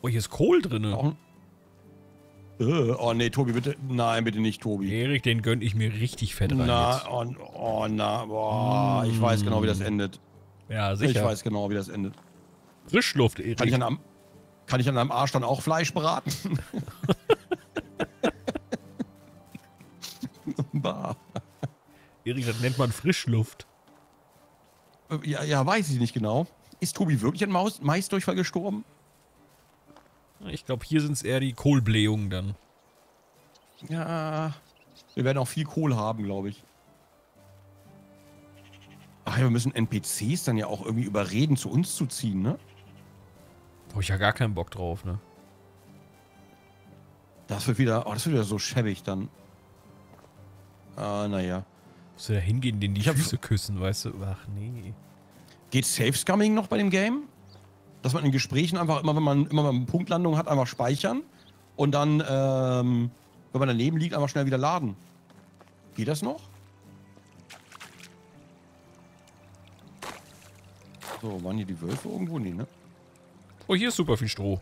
Oh, hier ist Kohl drin. Auch, oh nee, Tobi, bitte. Nein, bitte nicht, Tobi. Erik, den gönn ich mir richtig fett rein jetzt. Boah, ich weiß genau, wie das endet. Ja, sicher. Ich weiß genau, wie das endet. Frischluft, Erik. Kann ich an einem Arsch dann auch Fleisch braten? Bah. Erik, das nennt man Frischluft. Ja, weiß ich nicht genau. Ist Tobi wirklich an Maisdurchfall gestorben? Ich glaube, hier sind es eher die Kohlblähungen dann. Ja, wir werden auch viel Kohl haben, glaube ich. Ach ja, wir müssen NPCs dann ja auch irgendwie überreden, zu uns zu ziehen, ne? Da hab ich ja gar keinen Bock drauf, ne? Das wird wieder so schäbig dann. Naja. Musst du da hingehen, denen die Füße küssen, weißt du? Ach nee. Geht Safe-Scumming noch bei dem Game? Dass man in Gesprächen einfach immer, wenn man eine Punktlandung hat, einfach speichern und dann, wenn man daneben liegt, einfach schnell wieder laden. Geht das noch? So, waren hier die Wölfe irgendwo? Nee, ne? Oh, hier ist super viel Stroh.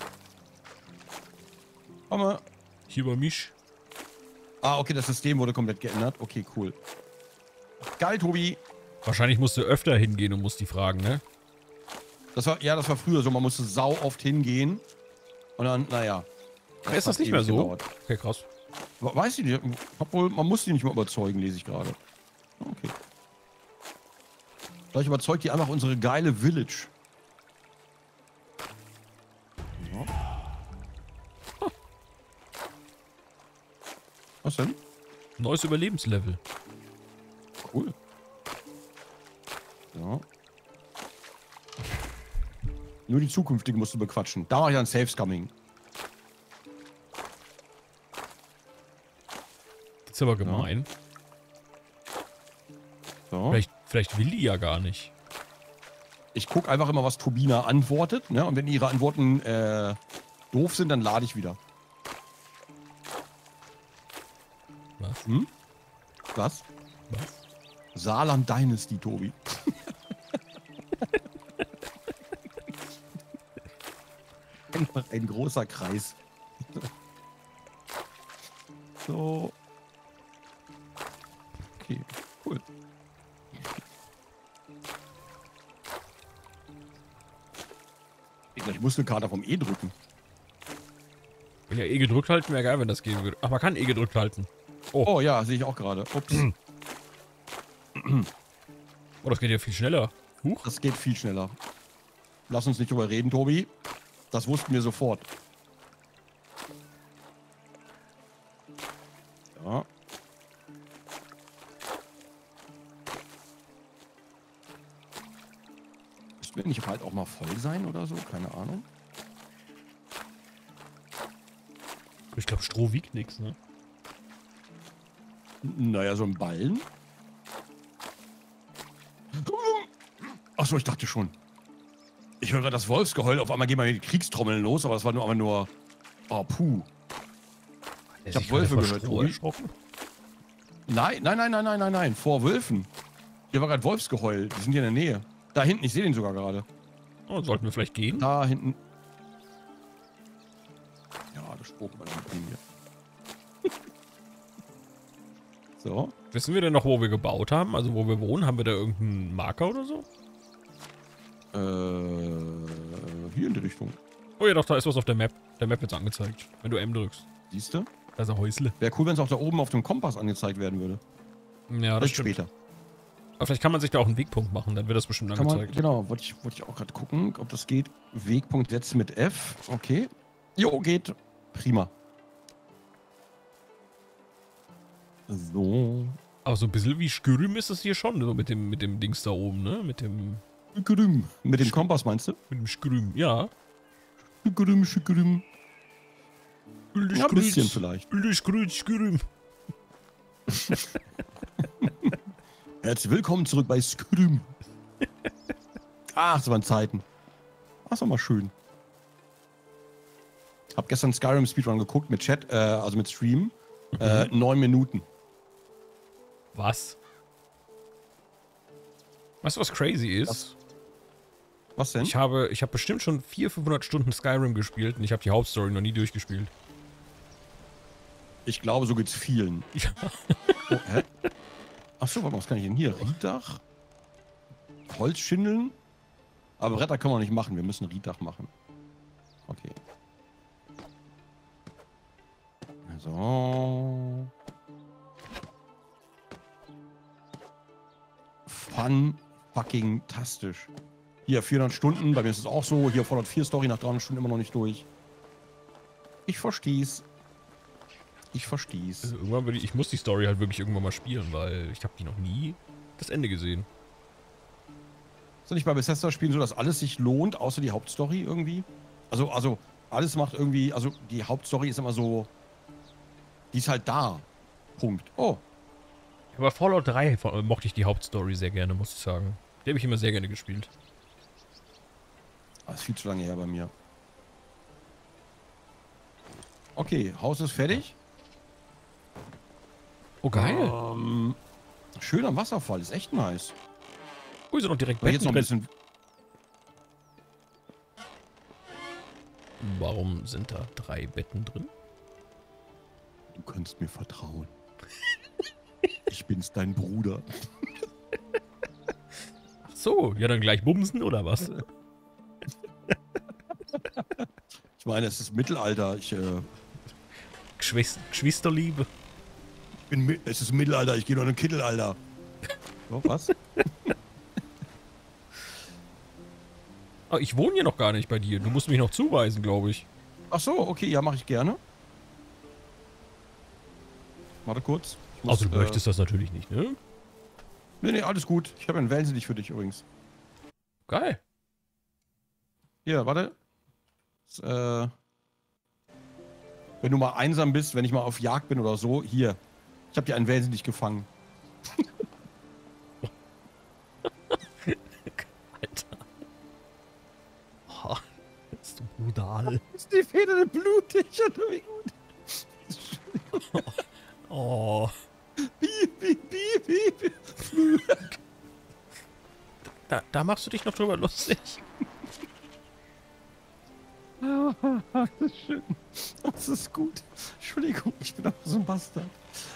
Komm. Hier bei mich. Ah, okay, das System wurde komplett geändert. Okay, cool. Geil, Tobi. Wahrscheinlich musst du öfter hingehen und musst die fragen, ne? Das war früher so. Man musste sau oft hingehen. Und dann, naja. Ist das nicht mehr so? Gedauert. Okay, krass. Weiß ich nicht. Obwohl, man muss die nicht mal überzeugen, lese ich gerade. Okay. Vielleicht überzeugt die einfach unsere geile Village. Ja. Oh. Was denn? Neues Überlebenslevel. Cool. Ja. Nur die zukünftigen musst du bequatschen. Da mache ich dann Safe-Scumming. Das ist aber gemein. So. Vielleicht will die ja gar nicht. Ich gucke einfach immer, was Turbina antwortet. Ne? Und wenn ihre Antworten doof sind, dann lade ich wieder. Was? Hm? Was? Was? Saarland Dynasty, Tobi. Einfach ein großer Kreis. So. Okay, cool. Ich muss eine Karte vom E drücken. Wenn ja E gedrückt halten, wäre geil, wenn das gehen würde. Ach, man kann E gedrückt halten. Oh ja, sehe ich auch gerade. Ups. Oh, das geht ja viel schneller. Huch. Das geht viel schneller. Lass uns nicht drüber reden, Tobi. Das wussten wir sofort. Ja. Müssten wir nicht halt auch mal voll sein oder so? Keine Ahnung. Ich glaube, Stroh wiegt nichts, ne? Naja, so ein Ballen. Achso, ich dachte schon. Ich höre das Wolfsgeheul. Auf einmal gehen wir die Kriegstrommeln los, aber das war nur. Oh, puh. Ich habe Wölfe gehört. Nein. Vor Wölfen. Hier war gerade Wolfsgeheul. Die sind hier in der Nähe. Da hinten, ich sehe den sogar gerade. Oh, sollten wir vielleicht gehen? Da hinten. Ja, das spuckt mal hier. So. Wissen wir denn noch, wo wir gebaut haben? Also wo wir wohnen? Haben wir da irgendeinen Marker oder so? Hier in die Richtung. Oh ja, doch, da ist was auf der Map. Der Map wird angezeigt, wenn du M drückst. Siehst du? Da ist ein Häusle. Wäre cool, wenn es auch da oben auf dem Kompass angezeigt werden würde. Ja, das stimmt. Später. Aber vielleicht kann man sich da auch einen Wegpunkt machen, dann wird das bestimmt angezeigt. Genau, wollte ich auch gerade gucken, ob das geht. Wegpunkt setzen mit F. Okay. Jo, geht. Prima. So. Aber so ein bisschen wie Skürüm ist es hier schon, so mit dem Dings da oben, ne? Mit dem Kompass meinst du? Mit dem Skürüm, ja. Skürüm. Ja, ein bisschen vielleicht. Skürüm. Herzlich willkommen zurück bei Skürüm. Ach, das waren Zeiten. Das war mal schön. Hab gestern Skyrim Speedrun geguckt mit Chat, also mit Stream. 9 Minuten. Was? Weißt du, was crazy ist? Was denn? Ich habe bestimmt schon 400-500 Stunden Skyrim gespielt und ich habe die Hauptstory noch nie durchgespielt. Ich glaube, so geht's vielen. Ja. Oh, hä? Achso, warte mal, was kann ich denn hier? Rieddach? Holzschindeln? Aber Bretter können wir nicht machen, wir müssen Rieddach machen. Okay. So. Fucking tastisch. Hier, 400 Stunden, bei mir ist es auch so. Hier Fallout 4 Story nach 300 Stunden immer noch nicht durch. Ich versteh's. Ich versteh's. Also irgendwann ich muss die Story halt wirklich irgendwann mal spielen, weil ich habe die noch nie das Ende gesehen. Ist das nicht bei Bethesda-Spielen so, dass alles sich lohnt, außer die Hauptstory irgendwie? Also alles macht irgendwie, also die Hauptstory ist immer so, die ist halt da. Punkt. Oh. Aber Fallout 3 mochte ich die Hauptstory sehr gerne, muss ich sagen. Die habe ich immer sehr gerne gespielt. Das ist viel zu lange her bei mir. Okay, Haus ist fertig. Oh, geil. Schön am Wasserfall, ist echt nice. Oh, sind noch direkt Aber Betten jetzt noch ein drin. bisschen. Warum sind da 3 Betten drin? Du kannst mir vertrauen. Ich bin's, dein Bruder. Ach so, ja dann gleich bumsen oder was? Ich meine, es ist Mittelalter. Geschwisterliebe. Es ist Mittelalter, ich gehe noch in den Kittelalter. So, was? Oh, ich wohne hier noch gar nicht bei dir. Du musst mich noch zuweisen, glaube ich. Ach so, okay, ja, mache ich gerne. Warte kurz. Ich muss, Also du möchtest das natürlich nicht, ne? Nee, alles gut. Ich habe einen Wellensittich für dich übrigens. Geil. Hier, warte. Wenn du mal einsam bist, wenn ich mal auf Jagd bin oder so, hier. Ich habe dir einen Wellensittich gefangen. Alter. Oh, bist du brutal. Ist die Feder denn blutig? Wie gut. Oh. Piep. Da machst du dich noch drüber lustig. Das ist schön. Das ist gut. Entschuldigung, ich bin einfach so ein Bastard.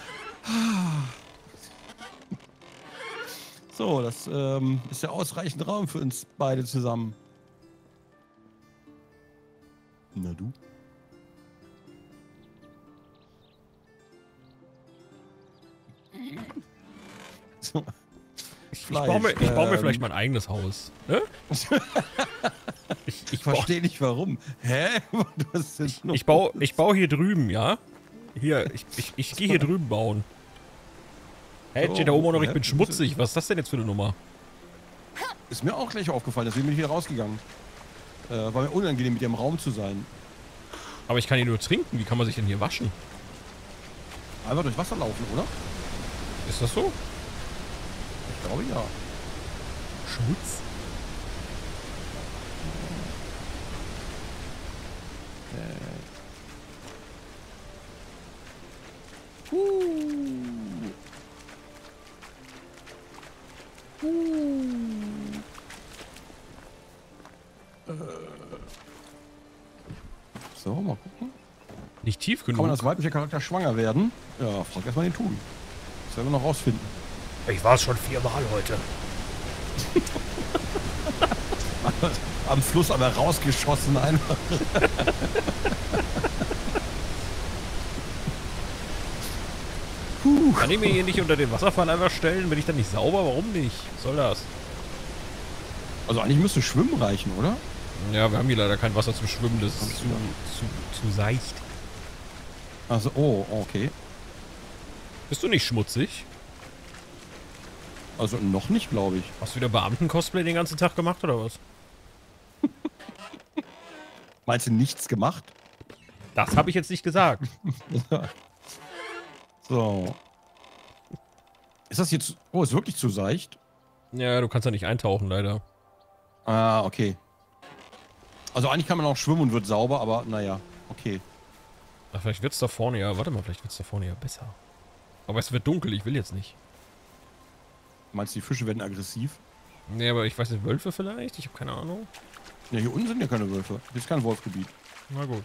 So, das ist ja ausreichend Raum für uns beide zusammen. Na du? So. Ich baue mir vielleicht mein eigenes Haus. Ne? Ich verstehe nicht warum. Hä? Ich baue hier drüben, ja? Hier, ich gehe hier drüben bauen. Hey, jetzt steht da oben auch noch, ich bin schmutzig. Was ist das denn jetzt für eine Nummer? Ist mir auch gleich aufgefallen, deswegen bin ich wieder rausgegangen. War mir unangenehm, mit dir im Raum zu sein. Aber ich kann hier nur trinken. Wie kann man sich denn hier waschen? Einfach durch Wasser laufen, oder? Ist das so? Ich glaube ja. Schmutz? So, mal gucken. Nicht tief Kann man genug. als weiblicher Charakter schwanger werden? Ja, frag erstmal den Tun. Das werden wir noch rausfinden. Ich war es schon 4-mal heute. Am Fluss aber rausgeschossen einfach. Kann ich mir hier nicht unter den Wasserfall einfach stellen? Bin ich dann nicht sauber? Warum nicht? Was soll das? Also eigentlich müsste Schwimmen reichen, oder? Ja, wir haben hier leider kein Wasser zum Schwimmen. Das ist zu seicht. Also, oh, okay. Bist du nicht schmutzig? Also noch nicht, glaube ich. Hast du wieder Beamten-Cosplay den ganzen Tag gemacht oder was? Meinst du nichts gemacht? Das habe ich jetzt nicht gesagt. So. Ist das jetzt... Oh, ist wirklich zu seicht? Ja, du kannst da nicht eintauchen, leider. Ah, okay. Also eigentlich kann man auch schwimmen und wird sauber, aber naja, okay. Ach, vielleicht wird's da vorne ja... Warte mal, vielleicht wird's da vorne ja besser. Aber es wird dunkel, ich will jetzt nicht. Meinst du, die Fische werden aggressiv? Nee, aber ich weiß nicht, Wölfe vielleicht? Ich habe keine Ahnung. Ja, hier unten sind ja keine Wölfe. Hier ist kein Wolfgebiet. Na gut.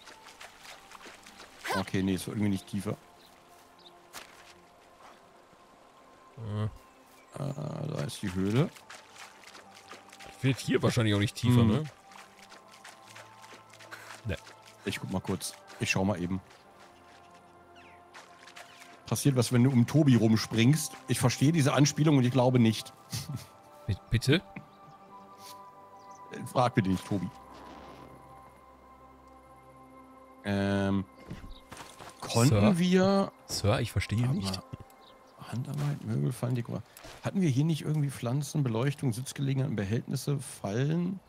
Okay, nee, ist irgendwie nicht tiefer. Da ist die Höhle. Wird hier wahrscheinlich auch nicht tiefer, ne? Ne. Ich guck mal kurz. Ich schau mal eben. Passiert was, wenn du um Tobi rumspringst? Ich verstehe diese Anspielung und ich glaube nicht. Bitte? Frag bitte nicht, Tobi. Konnten wir... Sir, ich verstehe nicht. Handarbeit, Möbel, Fallen, Dekor. Hatten wir hier nicht irgendwie Pflanzen, Beleuchtung, Sitzgelegenheiten, Behältnisse, Fallen?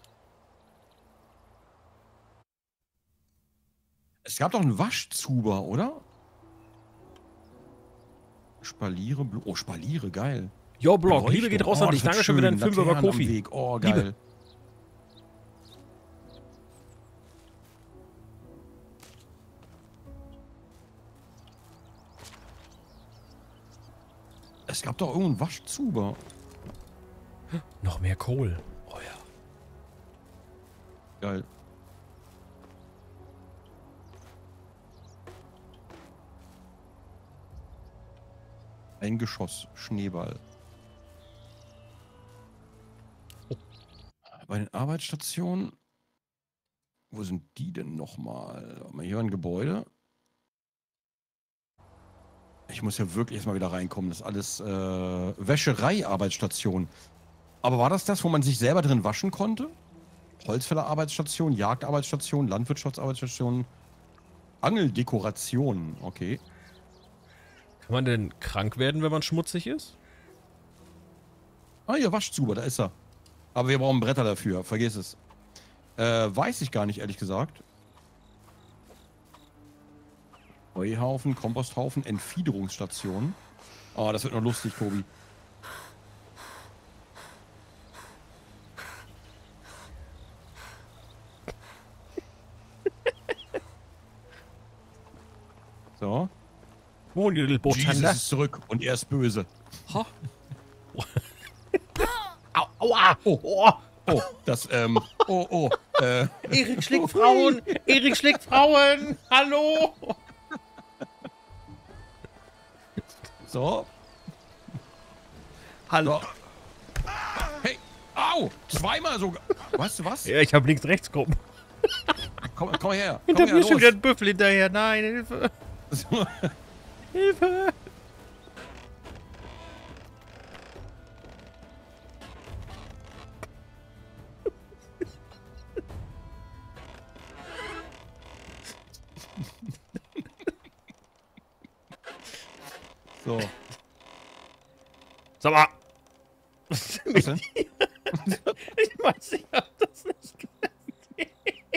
Es gab doch einen Waschzuber, oder? Spaliere, oh, Spaliere, geil. Jo, Block, Liebe geht raus an dich. Danke schon wieder ein Fünfer über Kofi. Oh, geil. Liebe. Es gab doch irgendeinen Waschzuber. Noch mehr Kohl. Oh ja. Geil. Ein Geschoss, Schneeball. Oh. Bei den Arbeitsstationen. Wo sind die denn nochmal? Hier war ein Gebäude. Ich muss ja wirklich erstmal wieder reinkommen. Das ist alles Wäscherei-Arbeitsstation. Aber war das, wo man sich selber drin waschen konnte? Holzfäller-Arbeitsstation, Jagdarbeitsstation, Landwirtschaftsarbeitsstation, Angeldekoration. Okay. Kann man denn krank werden, wenn man schmutzig ist? Ah, hier, Waschzuber, da ist er. Aber wir brauchen Bretter dafür, vergiss es. Weiß ich gar nicht, ehrlich gesagt. Heuhaufen, Komposthaufen, Entfiederungsstation. Oh, das wird noch lustig, Tobi. So. Moin, Little Jesus ist zurück und er ist böse. Ha. Au, aua! Oh, Oh. Oh, das, Erik schlägt Frauen! Erik schlägt Frauen! Hallo! So. Hallo. So. Hey, au! Zweimal sogar. Weißt du was? Ja, ich hab links-rechts kommen. Komm her. Hinter Komm mir her, ist schon wieder ein Büffel hinterher. Nein, Hilfe! So. Hilfe! So. Sag mal! Was denn? Ich weiß, ich hab das nicht gesehen.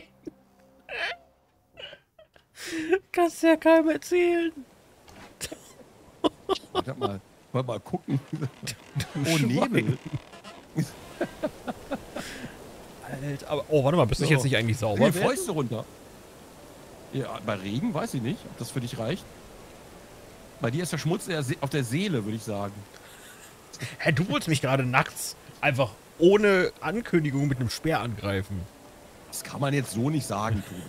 Kannst ja keinem erzählen. Warte mal gucken. Oh, Nebel. Alter, aber, oh, warte mal, bist du jetzt nicht eigentlich sauber? Die Fäuste runter. Ja, bei Regen weiß ich nicht, ob das für dich reicht. Bei dir ist der Schmutz eher auf der Seele, würde ich sagen. Hä, du wolltest mich gerade nachts einfach ohne Ankündigung mit einem Speer angreifen. Das kann man jetzt so nicht sagen, Tobi.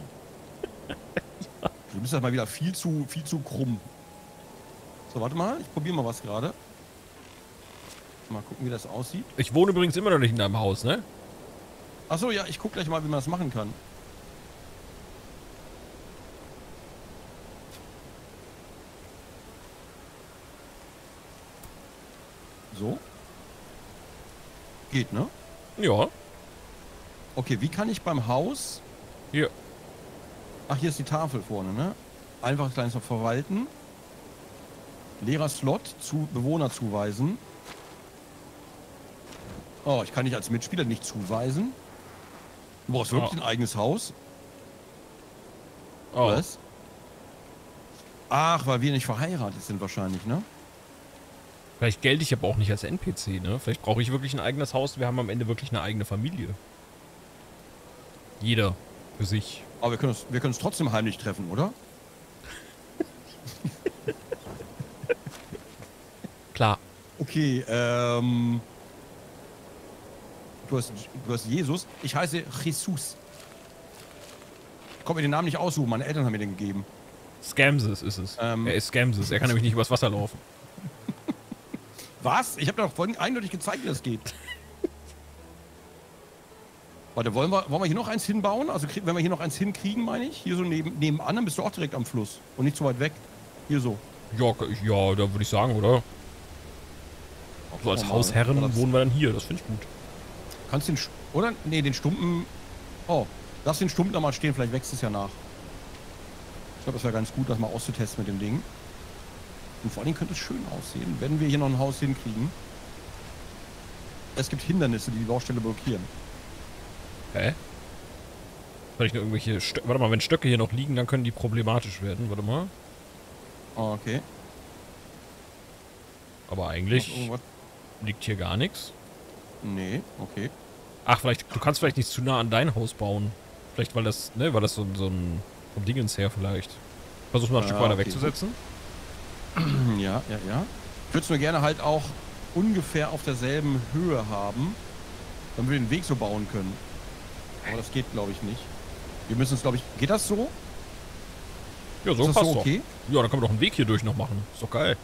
Du bist das mal wieder viel zu krumm. So, warte mal, ich probiere mal was gerade. Mal gucken, wie das aussieht. Ich wohne übrigens immer noch nicht in deinem Haus, ne? Achso, ja, ich guck gleich mal, wie man das machen kann. So. Geht, ne? Ja. Okay, wie kann ich beim Haus... Hier. Ach, hier ist die Tafel vorne, ne? Einfach kleines Verwalten. Leerer Slot zu Bewohner zuweisen. Oh, ich kann dich als Mitspieler nicht zuweisen. Du brauchst wirklich ein eigenes Haus. Oh. Was? Ach, weil wir nicht verheiratet sind wahrscheinlich, ne? Vielleicht gelte ich aber auch nicht als NPC, ne? Vielleicht brauche ich wirklich ein eigenes Haus. Wir haben am Ende wirklich eine eigene Familie. Jeder für sich. Aber wir können uns trotzdem heimlich treffen, oder? Klar. Okay, du hast Jesus. Ich heiße Jesus. Ich konnte mir den Namen nicht aussuchen, meine Eltern haben mir den gegeben. Scamses ist es. Er ist Scamses. Er kann nämlich nicht übers Wasser laufen. Was? Ich habe doch vorhin eindeutig gezeigt, wie das geht. Warte, wollen wir hier noch eins hinbauen? Also wenn wir hier noch eins hinkriegen, meine ich. Hier so nebenan, dann bist du auch direkt am Fluss. Und nicht zu weit weg. Hier so. Ja, da würde ich sagen, oder? So als Hausherren wohnen wir dann hier. Das finde ich gut. Kannst den... Oder? Nee, den Stumpen... Oh, lass den Stumpen da mal stehen. Vielleicht wächst es ja nach. Ich glaube, das wäre ganz gut, das mal auszutesten mit dem Ding. Und vor allem könnte es schön aussehen, wenn wir hier noch ein Haus hinkriegen. Es gibt Hindernisse, die die Baustelle blockieren. Hä? Soll ich nur irgendwelche Warte mal, wenn Stöcke hier noch liegen, dann können die problematisch werden. Warte mal. Okay. Aber eigentlich liegt hier gar nichts. Nee, okay. Ach, du kannst vielleicht nicht zu nah an dein Haus bauen. Vielleicht, weil das so ein vom Dingens her vielleicht. Versuch mal ein Stück weiter wegzusetzen. Ja. Ich würde es nur gerne halt auch ungefähr auf derselben Höhe haben, damit wir den Weg so bauen können. Aber das geht, glaube ich, nicht. Wir müssen es, glaube ich... Geht das so? Ja, so ist das passt so okay? Doch. Ja, dann können wir doch einen Weg hier durch noch machen. Ist doch geil.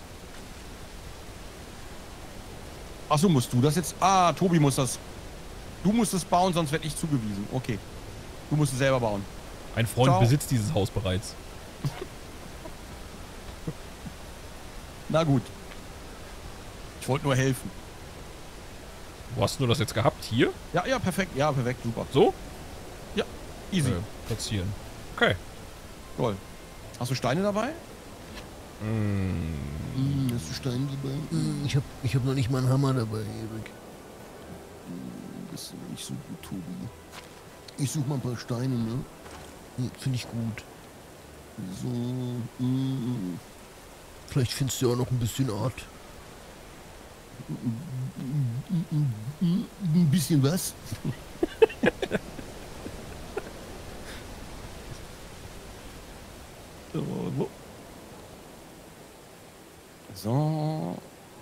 Achso, musst du das jetzt... Ah, Tobi muss das... Du musst es bauen, sonst werde ich zugewiesen. Okay. Du musst es selber bauen. Ein Freund besitzt dieses Haus bereits. Na gut. Ich wollte nur helfen. Wo hast du das jetzt gehabt? Hier? Ja, perfekt. Ja, perfekt. Super. So? Ja, easy. Platzieren. Okay. Toll. Hast du Steine dabei? Hast du Steine dabei? Ich hab noch nicht mal einen Hammer dabei, Erik. Das ist nicht so gut, Tobi. Ich suche mal ein paar Steine, ne? Finde ich gut. So. Vielleicht findest du auch noch ein bisschen Art. Ein bisschen was? So.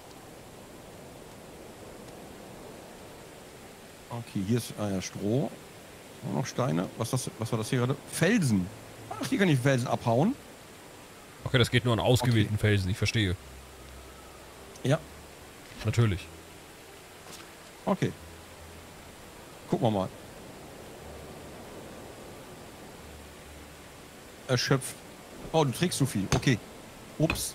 Okay, hier ist Stroh. Auch noch Steine. Was war das hier gerade? Felsen. Ach, hier kann ich Felsen abhauen. Okay, das geht nur an ausgewählten Felsen, ich verstehe. Ja. Natürlich. Okay. Gucken wir mal. Erschöpft. Oh, du trägst so viel. Okay. Ups.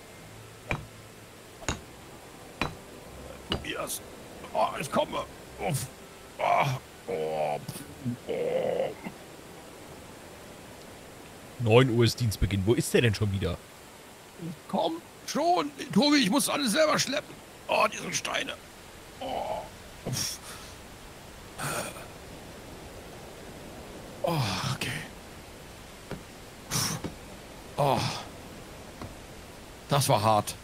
Tobias. Oh, ich komme. Uff. Oh. 9 Uhr ist Dienstbeginn. Wo ist der denn schon wieder? Komm, schon. Tobi, ich muss alles selber schleppen. Oh, diese Steine. Oh. Uff. Oh, okay. Oh. Das war hart.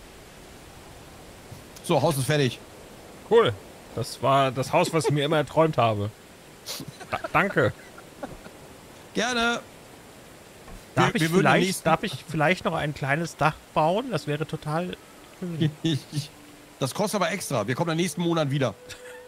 So, Haus ist fertig. Cool. Das war das Haus, was ich mir immer erträumt habe. Danke. Gerne. Darf ich vielleicht noch ein kleines Dach bauen? Das wäre total schön. Das kostet aber extra. Wir kommen im nächsten Monat wieder.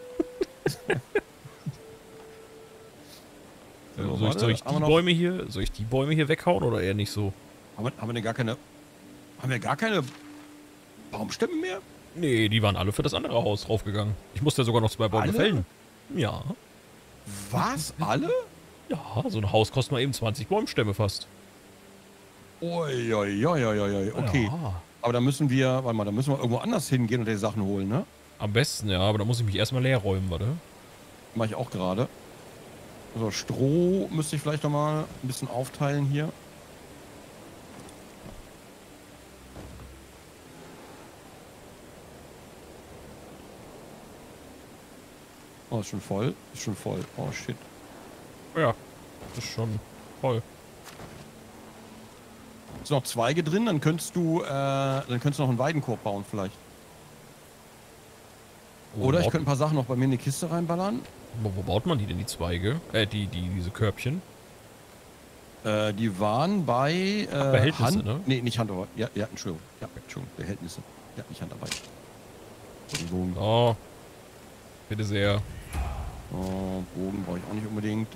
Soll ich die Bäume hier weghauen oder eher nicht so? Haben wir denn gar keine Baumstämme mehr? Nee, die waren alle für das andere Haus draufgegangen. Ich musste ja sogar noch 2 Bäume fällen. Ja. Was? Alle? Ja, so ein Haus kostet mal eben 20 Baumstämme fast. Oi. Okay. Ja. Aber da müssen wir, irgendwo anders hingehen und die Sachen holen, ne? Am besten, ja, aber da muss ich mich erstmal leer räumen, warte. Mach ich auch gerade. Also Stroh müsste ich vielleicht noch mal ein bisschen aufteilen hier. Oh, ist schon voll. Oh, shit. Ja, das ist schon voll. Sind noch Zweige drin, dann könntest du noch einen Weidenkorb bauen vielleicht. Oder ich könnte ein paar Sachen noch bei mir in die Kiste reinballern. Wo baut man die denn, die Zweige? Diese Körbchen? Die waren bei Behältnisse, ne? Nee, nicht Handarbeit. Ja, Entschuldigung. Ja, Entschuldigung, Behältnisse. Ja, nicht Handarbeit. Entschuldigung. Oh. Bitte sehr. Oh, Bogen brauche ich auch nicht unbedingt.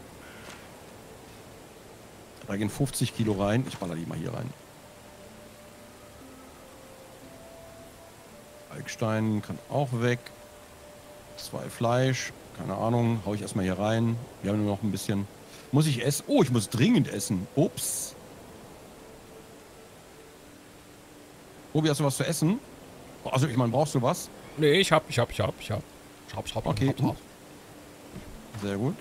Da gehen 50 Kilo rein. Ich baller die mal hier rein. Kalkstein kann auch weg. 2 Fleisch. Keine Ahnung. Hau ich erstmal hier rein. Wir haben nur noch ein bisschen. Muss ich essen? Oh, ich muss dringend essen. Ups. Obi, hast du was zu essen? Also, ich meine, brauchst du was? Nee, ich hab. Okay. Sehr gut.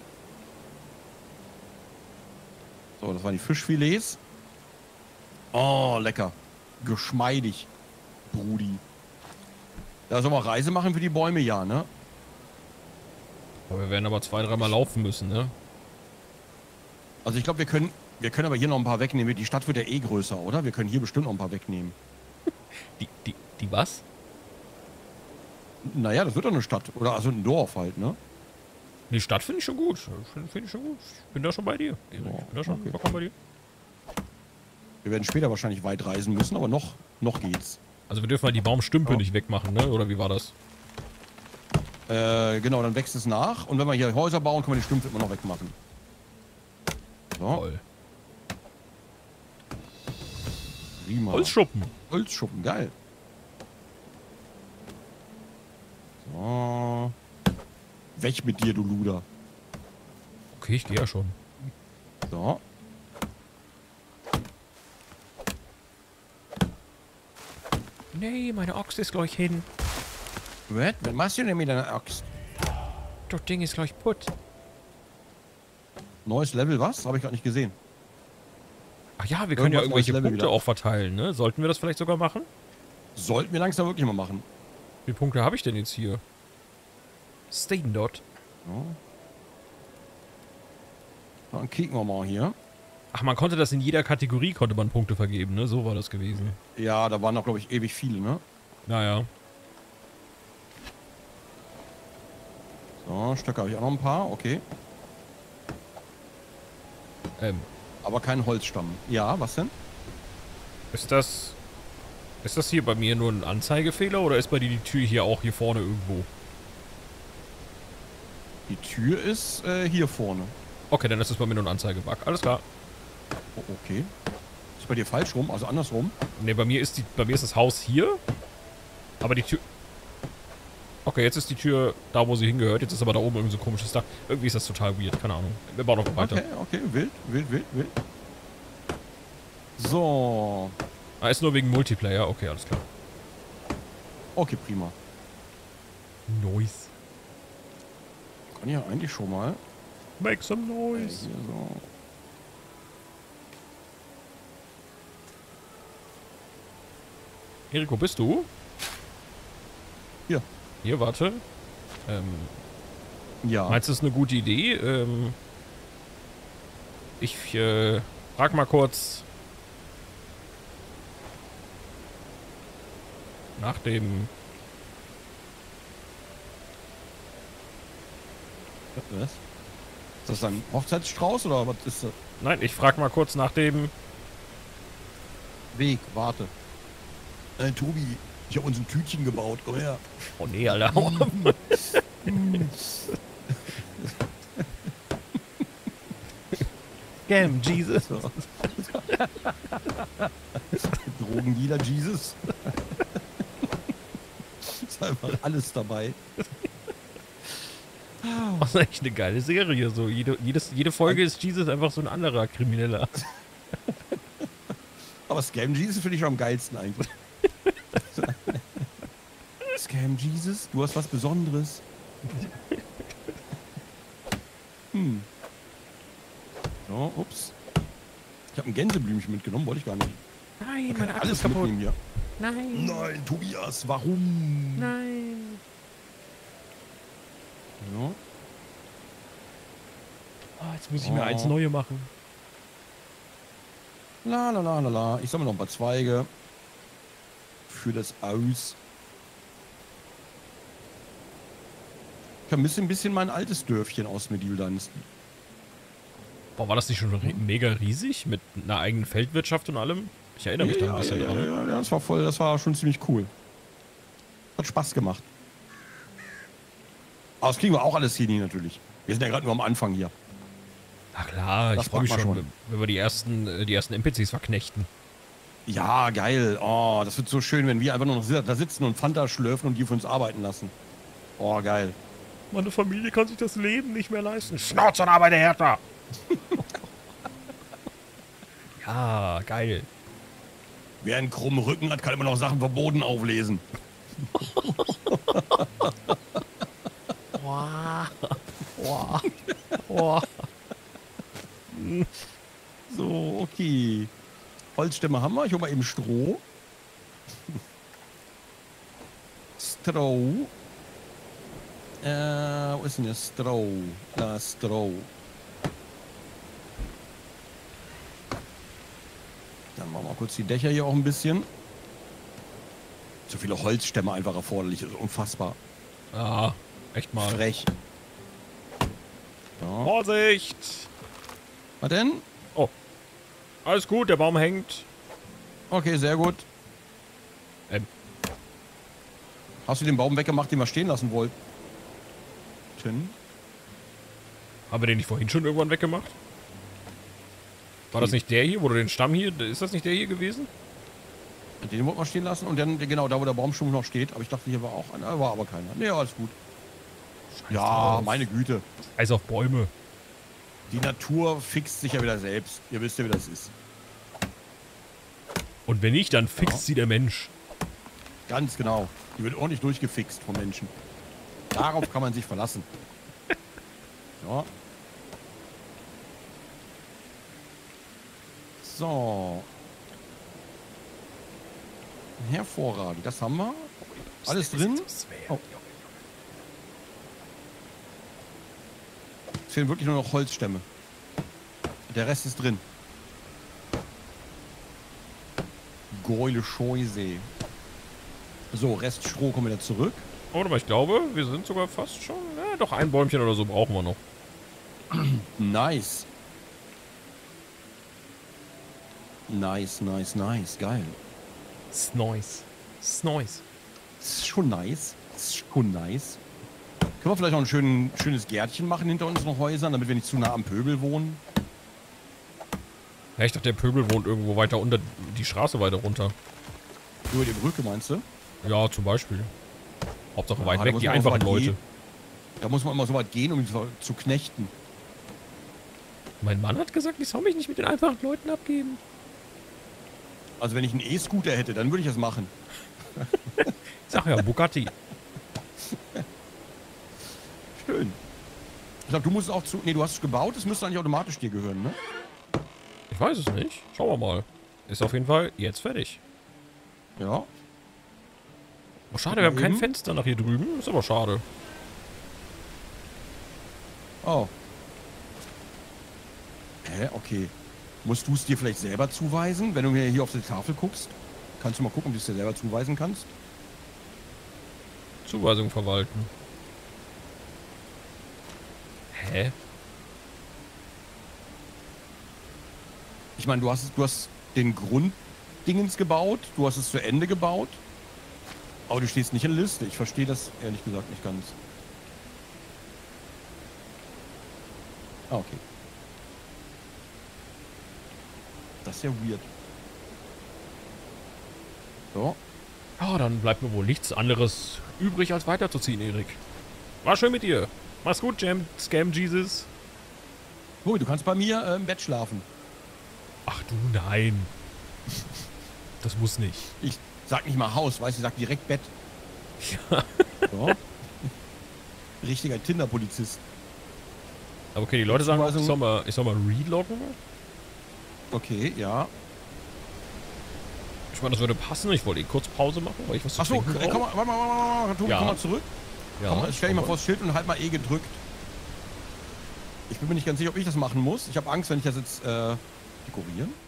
So, das waren die Fischfilets. Oh, lecker. Geschmeidig, Brudi. Da soll man Reise machen für die Bäume, ja, ne? Wir werden aber 2-3 Mal laufen müssen, ne? Also ich glaube, wir können aber hier noch ein paar wegnehmen. Die Stadt wird ja eh größer, oder? Wir können hier bestimmt noch ein paar wegnehmen. Die was? Naja, das wird doch eine Stadt. Oder also ein Dorf halt, ne? Die Stadt finde ich schon gut. Finde ich schon gut. Ich bin da schon bei dir. Ich bin da schon vollkommen bei dir. Wir werden später wahrscheinlich weit reisen müssen, aber noch geht's. Also wir dürfen halt die Baumstümpe nicht wegmachen, ne? Oder wie war das? Genau, dann wächst es nach. Und wenn wir hier Häuser bauen, können wir die Stümpfe immer noch wegmachen. So. Toll. Prima. Holzschuppen. Holzschuppen, geil. So. Weg mit dir, du Luder. Okay, ich gehe ja schon. So. Nee, meine Axt ist gleich hin. Was machst du denn mit deiner Axt? Das Ding ist gleich putt. Neues Level, was? Habe ich gerade nicht gesehen. Ach ja, wir können ja Irgendwas irgendwelche neues Level Punkte wieder. auch verteilen, ne? Sollten wir das vielleicht sogar machen? Sollten wir langsam wirklich mal machen. Wie viele Punkte habe ich denn jetzt hier? Stehen dort. So. Dann kicken wir mal hier. Ach, man konnte das in jeder Kategorie, konnte man Punkte vergeben, ne? So war das gewesen. Ja, da waren noch, glaube ich, ewig viele, ne? Naja. So, Stöcke habe ich auch noch ein paar, okay. Aber kein Holzstamm. Ja, was denn? Ist das hier bei mir nur ein Anzeigefehler oder ist bei dir die Tür hier auch hier vorne irgendwo? Die Tür ist hier vorne. Okay, dann ist es bei mir nur ein Anzeigebug. Alles klar. Oh, okay. Ist bei dir falsch rum, also andersrum? Ne, bei mir ist das Haus hier. Aber die Tür... Okay, jetzt ist die Tür da, wo sie hingehört. Jetzt ist aber da oben irgend so ein komisches Dach. Irgendwie ist das total weird. Keine Ahnung. Wir bauen noch weiter. Okay, wild. So. Ah, ist nur wegen Multiplayer. Okay, alles klar. Okay, prima. Noise. Kann ja eigentlich schon mal. Make some Hier noise. so. Erik, wo bist du? Hier. Hier, warte. Ja. Meinst du, das ist eine gute Idee? Ich frag mal kurz nach dem... Was? Ist das ein Hochzeitsstrauß oder was ist das? Nein, ich frag mal kurz nach dem... Weg, warte. Tobi, ich habe uns ein Tütchen gebaut. Komm her. Oh nee, Alter. Scam, Jesus. So. Drogendealer Jesus. Ist einfach alles dabei. Das ist echt eine geile Serie. So jede Folge ist Jesus einfach so ein anderer Krimineller. Aber Scam Jesus finde ich schon am geilsten eigentlich. Scam Jesus, du hast was Besonderes. So, ups. Ich habe ein Gänseblümchen mitgenommen, wollte ich gar nicht. Nein, Man meine kann Axt alles ist kaputt. mitnehmen hier. Nein. Nein, Tobias, warum? Nein. So. Oh, jetzt muss ich mir eins neue machen. La la la la la. Ich sammle noch ein paar Zweige. Für das Aus. Ich vermisse ein bisschen mein altes Dörfchen aus Medieval Dynasty. Boah, war das nicht schon mega riesig? Mit einer eigenen Feldwirtschaft und allem? Ich erinnere mich da ein bisschen dran. Ja, das war schon ziemlich cool. Hat Spaß gemacht. Aber das kriegen wir auch alles hier nie natürlich. Wir sind ja gerade nur am Anfang hier. Ach klar, Das ich freue mich macht man schon, wenn wir die ersten NPCs verknechten. Ja, geil. Oh, das wird so schön, wenn wir einfach nur noch da sitzen und Fanta schlürfen und die für uns arbeiten lassen. Oh, geil. Meine Familie kann sich das Leben nicht mehr leisten. Schnauze und arbeite härter! Ja, geil. Wer einen krummen Rücken hat, kann immer noch Sachen vom Boden auflesen. Boah. Boah. Boah. So, okay. Holzstämme haben wir. Ich hole mal eben Stroh. Stroh. Wo ist denn der Stroh? Da, Stroh. Dann machen wir mal kurz die Dächer hier auch ein bisschen. So viele Holzstämme einfach erforderlich. Das ist unfassbar. Ja, echt mal. Frech. So. Vorsicht! Was denn? Oh. Alles gut, der Baum hängt. Okay, sehr gut. Hast du den Baum weggemacht, den wir stehen lassen wollten? Haben wir den nicht vorhin schon irgendwann weggemacht? War das nicht der hier, wo du den Stamm hier... Ist das nicht der hier gewesen? Den wollten wir stehen lassen und dann genau da, wo der Baumstumpf noch steht. Aber ich dachte, hier war auch einer. War aber keiner. Nee, alles gut. Ja, meine Güte. Eis auf Bäume. Die Natur fixt sich ja wieder selbst. Ihr wisst ja, wie das ist. Und wenn nicht, dann fixt sie der Mensch. Ganz genau. Die wird ordentlich durchgefixt vom Menschen. Darauf kann man sich verlassen. Ja. So. Hervorragend. Das haben wir. Alles drin. Oh. Es fehlen wirklich nur noch Holzstämme. Der Rest ist drin. Geule Scheuse. So, Rest Stroh kommen wieder zurück. Oh, aber ich glaube, wir sind sogar fast schon... Ja, doch ein Bäumchen oder so brauchen wir noch. Nice. Nice, nice, nice. Geil. Snoise. Snoise. Ist schon nice. Ist schon nice. Können wir vielleicht noch ein schönes Gärtchen machen hinter unseren Häusern, damit wir nicht zu nah am Pöbel wohnen? Ja, ich dachte, der Pöbel wohnt irgendwo weiter unter... Die Straße weiter runter. Über die Brücke, meinst du? Ja, zum Beispiel. Hauptsache Ja, weit da weg, muss die man auch so einfachen weit Leute. gehen. Da muss man immer so weit gehen, um ihn zu knechten. Mein Mann hat gesagt, ich soll mich nicht mit den einfachen Leuten abgeben. Also wenn ich einen E-Scooter hätte, dann würde ich das machen. Ich sag ja, Bugatti. Schön. Ich glaube, du musst es auch zu... Nee, du hast es gebaut, es müsste eigentlich automatisch dir gehören, ne? Ich weiß es nicht. Schauen wir mal. Ist auf jeden Fall jetzt fertig. Ja. Oh, schade, wir haben kein Eben. Fenster nach hier drüben. Ist aber schade. Oh. Hä? Okay. Musst du es dir vielleicht selber zuweisen, wenn du mir hier auf die Tafel guckst? Kannst du mal gucken, ob du es dir selber zuweisen kannst? Zuweisung verwalten. Hä? Ich meine, du hast den Grunddingens gebaut, du hast es zu Ende gebaut, aber du stehst nicht in der Liste. Ich verstehe das ehrlich gesagt nicht ganz. Ah, okay. Das ist ja weird. So. Ja, dann bleibt mir wohl nichts anderes übrig, als weiterzuziehen, Erik. War schön mit dir. Mach's gut, Scam Jesus. Cool, du kannst bei mir im Bett schlafen. Ach du, nein. Das muss nicht. Ich sag nicht mal Haus, weißt du, ich sag direkt Bett. Ja. So. Richtiger Tinder-Polizist. Aber okay, die Leute sagen, Also- ich soll mal reloggen. Okay, ja. Ich meine, das würde passen. Ich wollte kurz Pause machen, weil ich was zu Achso, trinken komm brauche. mal, warte mal, Tobi, Ja. komm mal zurück. Ja, Komm, stell dich mal aber- vor das Schild und halt mal E gedrückt. Ich bin mir nicht ganz sicher, ob ich das machen muss. Ich habe Angst, wenn ich das jetzt dekorieren.